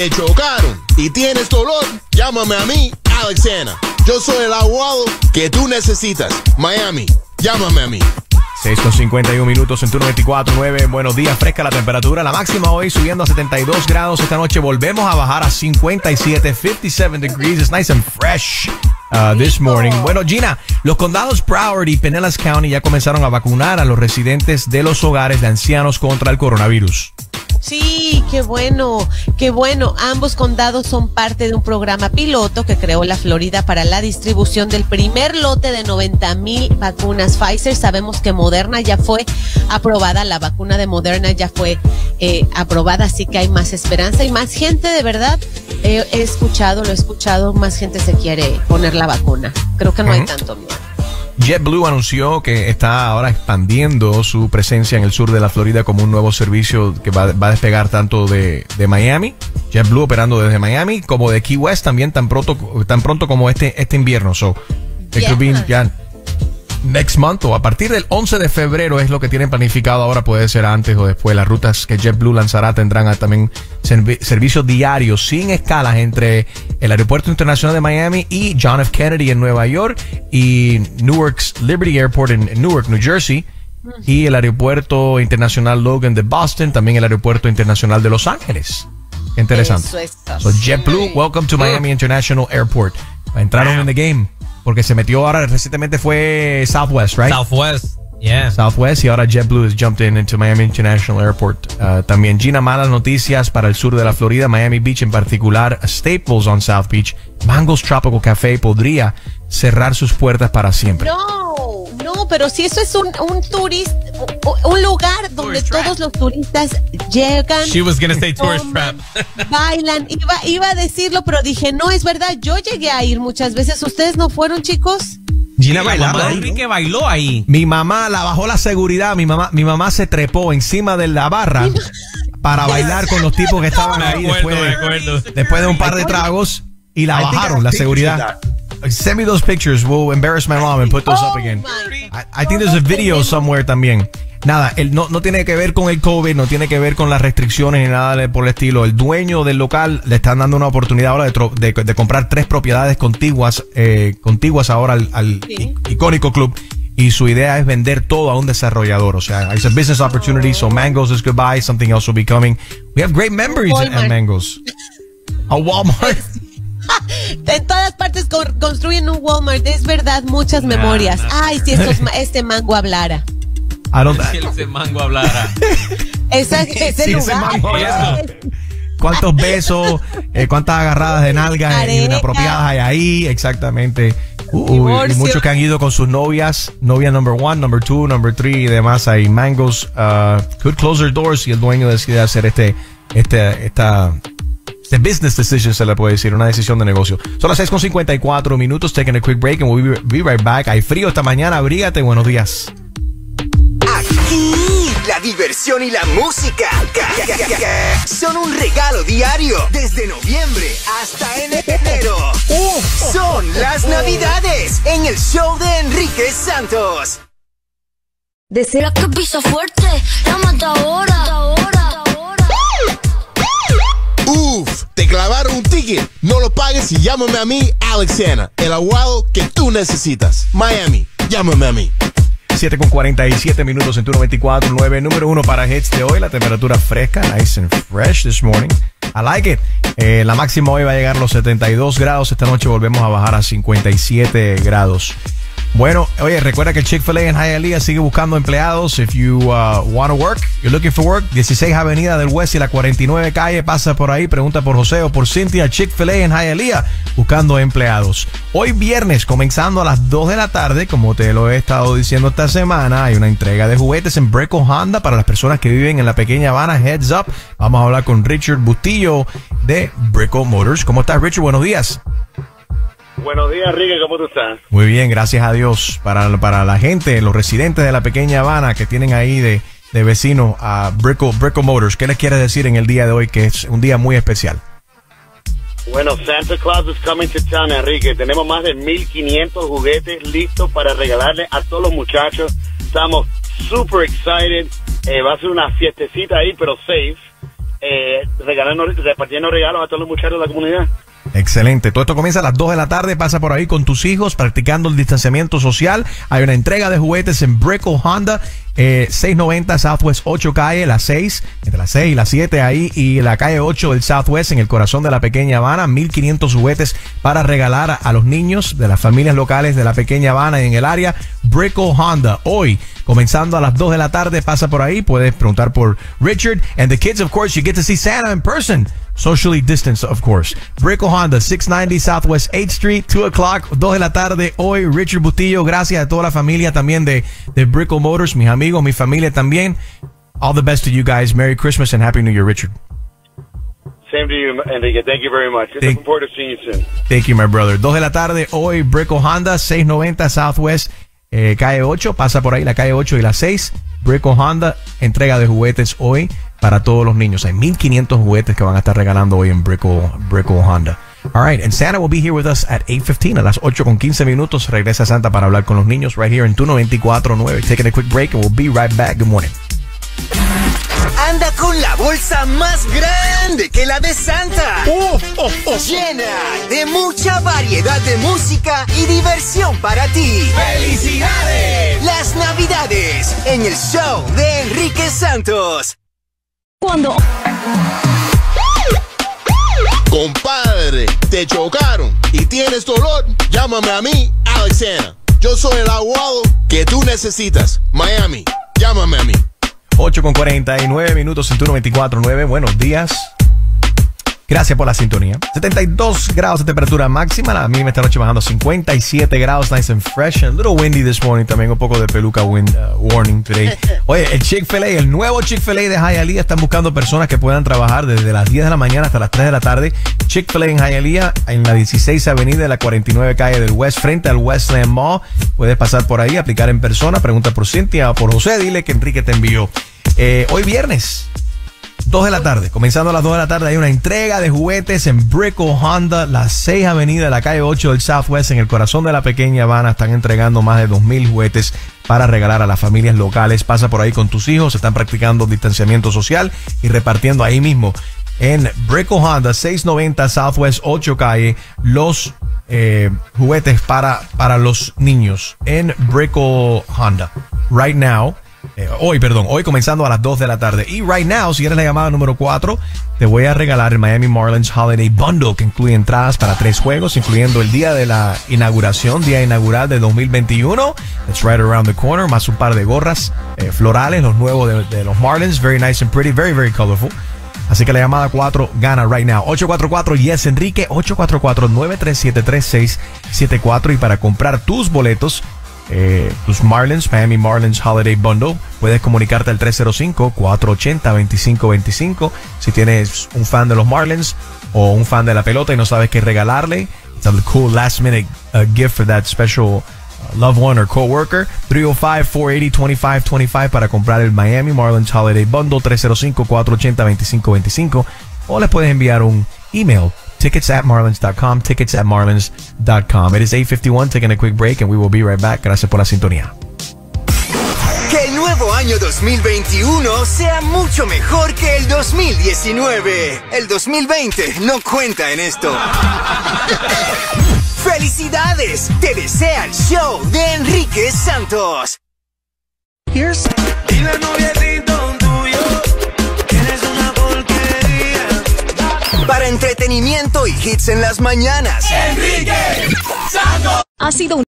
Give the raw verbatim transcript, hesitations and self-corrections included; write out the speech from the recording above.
te chocaron y tienes dolor, llámame a mí, Alex Sena. Yo soy el abogado que tú necesitas. Miami, llámame a mí. seis con cincuenta y uno minutos en turno veinticuatro nueve. Buenos días, fresca la temperatura. La máxima hoy subiendo a setenta y dos grados. Esta noche volvemos a bajar a cincuenta y siete, cincuenta y siete degrees. It's nice and fresh uh, this morning. Bueno, Gina, los condados Broward y Pinellas County ya comenzaron a vacunar a los residentes de los hogares de ancianos contra el coronavirus. Sí, qué bueno, qué bueno. Ambos condados son parte de un programa piloto que creó la Florida para la distribución del primer lote de noventa mil vacunas Pfizer. Sabemos que Moderna ya fue aprobada, la vacuna de Moderna ya fue eh, aprobada, así que hay más esperanza y más gente, de verdad. Eh, he escuchado, lo he escuchado, más gente se quiere poner la vacuna. Creo que no uh-huh. hay tanto miedo. JetBlue anunció que está ahora expandiendo su presencia en el sur de la Florida como un nuevo servicio que va, va a despegar tanto de, de Miami, JetBlue operando desde Miami, como de Key West también tan pronto, tan pronto como este, este invierno. So, it yeah. could be ya next month o a partir del once de febrero es lo que tienen planificado. Ahora puede ser antes o después. Las rutas que JetBlue lanzará tendrán a, también servi- servicios diarios sin escalas entre el Aeropuerto Internacional de Miami y John F. Kennedy en Nueva York y Newark's Liberty Airport en, en Newark, New Jersey, y el Aeropuerto Internacional Logan de Boston, también el Aeropuerto Internacional de Los Ángeles. Qué interesante. Eso está. So JetBlue, welcome to Miami International Airport. Entraron en the game. Porque se metió ahora, recientemente fue Southwest, right? Southwest, yeah. Southwest, y ahora JetBlue has jumped in into Miami International Airport. Uh, también, Gina, malas noticias para el sur de la Florida, Miami Beach en particular, Staples on South Beach, Mango's Tropical Café podría cerrar sus puertas para siempre. No, no, pero si eso es un, un turista, un lugar donde Tourist todos trap. los turistas llegan. She was gonna say tourist toman, trap. bailan, iba, iba a decirlo, pero dije, no, es verdad, yo llegué a ir muchas veces. ¿Ustedes no fueron, chicos? Gina La bailaba mamá de ahí, ¿no? Enrique bailó ahí. Mi mamá la bajó la seguridad, mi mamá, mi mamá se trepó encima de la barra para bailar con los tipos que estaban Me ahí acuerdo, después me de, acuerdo. después de un par de tragos y la I think I bajaron, have la pictures seguridad. of that. Send me those pictures. We'll embarrass my mom and put those Oh up again. my God. I, I think there's a video somewhere también. Nada, el, no, no tiene que ver con el COVID, no tiene que ver con las restricciones ni nada de- por el estilo. El dueño del local le están dando una oportunidad ahora de, tro- de, de comprar tres propiedades contiguas, eh, contiguas ahora al, al Sí. i- icónico club. Y su idea es vender todo a un desarrollador. O sea, it's a business opportunity. So Mango's is goodbye. Something else will be coming. We have great memories at, Walmart. at Mango's. A Walmart. En todas partes con- construyen un Walmart, es verdad, muchas memorias. nah. Ay, si estos ma- este mango hablara. I don't, Si ese mango hablara. Esa, ese Sí, ese lugar. mango hablara. es- ¿Cuántos besos, eh, cuántas agarradas de nalgas Areca. inapropiadas hay ahí? Exactamente. Uh, y Divorcio. muchos que han ido con sus novias, novia number one, number two, number three y demás. Ahí Mango's uh, could close their doors y el dueño decide hacer este, este, esta, este business decision, se le puede decir, una decisión de negocio. Son las seis con cincuenta y cuatro minutos, taking a quick break and we'll be, be right back. Hay frío esta mañana, abrígate, buenos días. Aquí, la diversión y la música ca- ca- ca- ca- son un regalo diario desde noviembre hasta enero. Son las Navidades en el show de Enrique Santos. Desea que pisa fuerte, la mata ahora, ahora, ahora. Uf, te clavaron un ticket. No lo pagues y llámame a mí, Alex Sena, el abogado que tú necesitas. Miami, llámame a mí. siete con cuarenta y siete minutos en turno veinticuatro nueve. Número uno para hits de hoy. La temperatura fresca, nice and fresh this morning. I like it. Eh, la máxima hoy va a llegar a los setenta y dos grados. Esta noche volvemos a bajar a cincuenta y siete grados. Bueno, oye, recuerda que Chick-fil-A en Hialeah sigue buscando empleados. If you uh, want to work, you're looking for work, dieciséis Avenida del West y la cuarenta y nueve calle, pasa por ahí, pregunta por José o por Cynthia. Chick-fil-A en Hialeah buscando empleados. Hoy viernes, comenzando a las dos de la tarde, como te lo he estado diciendo esta semana, hay una entrega de juguetes en Breco Honda para las personas que viven en la pequeña Habana. Heads up, vamos a hablar con Richard Bustillo de Breco Motors. ¿Cómo estás, Richard? Buenos días. Buenos días, Enrique, ¿cómo tú estás? Muy bien, gracias a Dios. Para, para la gente, los residentes de la pequeña Habana que tienen ahí de, de vecino a Breco, Breco Motors, ¿qué les quieres decir en el día de hoy, que es un día muy especial? Bueno, Santa Claus is coming to town, Enrique. Tenemos más de mil quinientos juguetes listos para regalarle a todos los muchachos. Estamos super excited. Eh, va a ser una fiestecita ahí, pero safe. eh, regalando, repartiendo regalos a todos los muchachos de la comunidad. Excelente. Todo esto comienza a las dos de la tarde. Pasa por ahí con tus hijos practicando el distanciamiento social. Hay una entrega de juguetes en Brickell Honda, eh, seiscientos noventa Southwest ocho calle, la seis, entre la seis y la siete ahí, y la calle ocho del Southwest en el corazón de la pequeña Habana. mil quinientos juguetes para regalar a, a los niños de las familias locales de la pequeña Habana y en el área. Brickell Honda. Hoy, comenzando a las dos de la tarde, pasa por ahí. Puedes preguntar por Richard. And the kids, of course, you get to see Santa in person. Socially distanced, of course. Brickell Honda, six ninety Southwest eighth Street, two o'clock, dos de la tarde. Hoy, Richard Bustillo, gracias a toda la familia también de, de Brickell Motors, mis amigos, mi familia también. All the best to you guys. Merry Christmas and Happy New Year, Richard. Same to you, Enrique. Thank you very much. Thank, Looking forward to seeing you soon. Thank you, my brother. dos de la tarde, hoy, Brickell Honda, seiscientos noventa Southwest, eh, calle ocho. Pasa por ahí la calle ocho y la seis. Brickell Honda, entrega de juguetes hoy para todos los niños. Hay mil quinientos juguetes que van a estar regalando hoy en Brickell, Brickell Honda. All right, and Santa will be here with us at eight fifteen. A las ocho con quince minutos regresa Santa para hablar con los niños right here en tu noventa y cuatro nueve. Taking a quick break and we'll be right back. Good morning. Anda con la bolsa más grande que la de Santa. Oh, oh, oh. Llena de mucha variedad de música y diversión para ti. ¡Felicidades! Las Navidades en el show de Enrique Santos. Cuando Compadre, te chocaron y tienes dolor, llámame a mí, Alex Santa. Yo soy el abogado que tú necesitas. Miami, llámame a mí. ocho con cuarenta y nueve minutos en tu noventa y cuatro nueve. Buenos días. Gracias por la sintonía. setenta y dos grados de temperatura máxima. La mínima esta noche bajando a cincuenta y siete grados. Nice and fresh. A little windy this morning. También un poco de peluca wind uh, warning today. Oye, el Chick-fil-A, el nuevo Chick-fil-A de Hialeah, están buscando personas que puedan trabajar desde las diez de la mañana hasta las tres de la tarde. Chick-fil-A en Hialeah, en la dieciséis Avenida de la cuarenta y nueve calle del West, frente al Westland Mall. Puedes pasar por ahí, aplicar en persona. Pregunta por Cintia o por José. Dile que Enrique te envió. Eh, hoy viernes, dos de la tarde, comenzando a las dos de la tarde, hay una entrega de juguetes en Brickell Honda, la seis Avenida de la calle ocho del Southwest, en el corazón de la pequeña Habana. Están entregando más de dos mil juguetes para regalar a las familias locales. Pasa por ahí con tus hijos, están practicando distanciamiento social y repartiendo ahí mismo en Brickell Honda, seiscientos noventa Southwest ocho calle, los eh, juguetes para, para los niños en Brickell Honda. Right now, Eh, hoy, perdón, hoy comenzando a las dos de la tarde. Y right now, si eres la llamada número cuatro, te voy a regalar el Miami Marlins Holiday Bundle, que incluye entradas para tres juegos, incluyendo el día de la inauguración, día inaugural de dos mil veintiuno. It's right around the corner, más un par de gorras eh, florales, los nuevos de, de los Marlins. Very nice and pretty, very, very colorful. Así que la llamada cuatro gana right now. ocho cuatro cuatro yes Enrique, ocho cuatro cuatro nueve tres siete tres seis siete cuatro. Y para comprar tus boletos, Eh, tus Marlins, Miami Marlins Holiday Bundle, puedes comunicarte al tres cero cinco, cuatro ocho cero, dos cinco dos cinco. Si tienes un fan de los Marlins o un fan de la pelota y no sabes qué regalarle, it's a cool last minute uh, gift for that special uh, loved one or coworker. Three oh five, four eighty, twenty-five twenty-five para comprar el Miami Marlins Holiday Bundle. Tres cero cinco, cuatro ocho cero, dos cinco dos cinco. O les puedes enviar un email, tickets at marlins dot com, tickets at marlins dot com. It is eight fifty-one, taking a quick break, and we will be right back. Gracias por la sintonía. Que el nuevo año dos mil veintiuno sea mucho mejor que el dos mil diecinueve. El dos mil veinte no cuenta en esto. ¡Felicidades! Te desea el show de Enrique Santos. Here's... Dile, noviecito tuyo, tienes una porquería. Para entretenimiento y hits en las mañanas. Enrique Santos. ha sido un